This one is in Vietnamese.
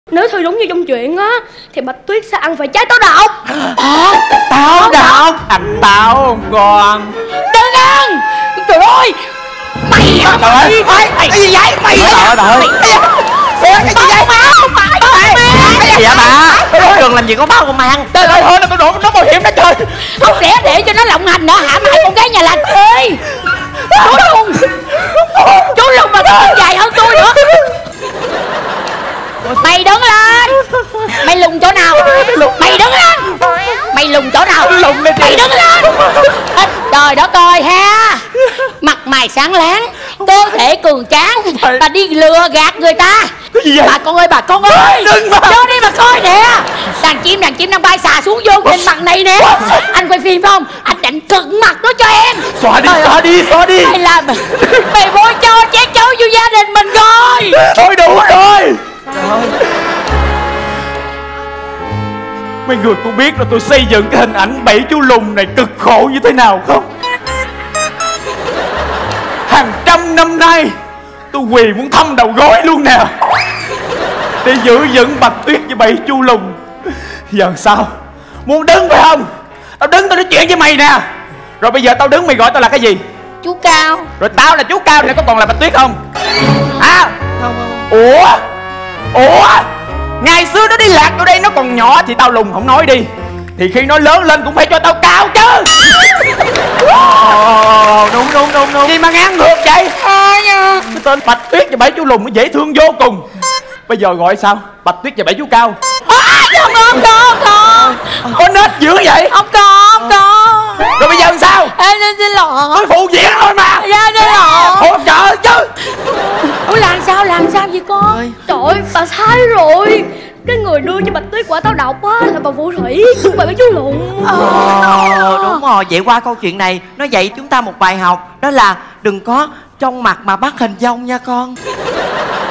Nếu Thư đúng như trong chuyện á thì Bạch Tuyết sẽ ăn phải trái táo độc. Táo độc? Ăn táo không con? Đừng ăn. Trời ơi, mày hả mày? Cái gì vậy mày? Cái gì vậy? Cái gì vậy bà? Trường làm gì có báo công an? Trời ơi, thôi tôi đổ nó bảo hiểm đó trời. Không lẽ để cho nó lộng hành nữa hả mày con gái nhà lành ơi? Chú Lùng mà còn dài hơn tôi nữa. Mày đứng lên. Mày lùng chỗ nào? Mày đứng lên. Mày lùng chỗ nào? Mày đứng lên. Trời đất ơi ha. Mặt mày sáng láng, cơ thể cường tráng, bà đi lừa gạt người ta. Cái gì vậy? Bà con ơi, đừng mà. vô đi mà coi nè. Đàn chim đang bay xà xuống vô nhìn mặt này nè. Anh quay phim phải không? Anh định cực mặt nó cho em. Xóa đi. Mày làm mày bôi cho chén chấu vô gia đình mình rồi. Thôi đủ rồi. Mấy người có biết là tôi xây dựng cái hình ảnh bảy chú lùn này cực khổ như thế nào không? Hàng trăm năm nay tôi quỳ muốn thăm đầu gối luôn nè, để giữ vững Bạch Tuyết với bảy chú lùn. Giờ sao? Muốn đứng phải không? Tao đứng tao nói chuyện với mày nè. Rồi bây giờ tao đứng mày gọi tao là cái gì? Chú Cao. Rồi tao là chú Cao này có còn là Bạch Tuyết không? À? Ủa? Ngày xưa nó đi lạc ở đây nó còn nhỏ thì tao lùn không nói đi, thì khi nó lớn lên cũng phải cho tao cao chứ. Đúng. Gì mà ngang ngược vậy? Cái tên Bạch Tuyết và bảy chú lùn nó dễ thương vô cùng. Bây giờ gọi sao? Bạch Tuyết và bảy chú Cao. Không có. Có nết dữ vậy? Không có. Rồi bây giờ làm sao? Em xin lỗi. Tôi phụ diễn thôi mà. Dạ xin lỗi. Hỗ trợ chứ. Ủa làm sao vậy con? Trời ơi, bà sai rồi. Cái người đưa cho Bạch Tuyết quả táo độc á là bà Phù Thủy, không phải chú Lùn. Đúng rồi, vậy qua câu chuyện này nó dạy chúng ta một bài học, đó là đừng có trong mặt mà bắt hình dong nha con.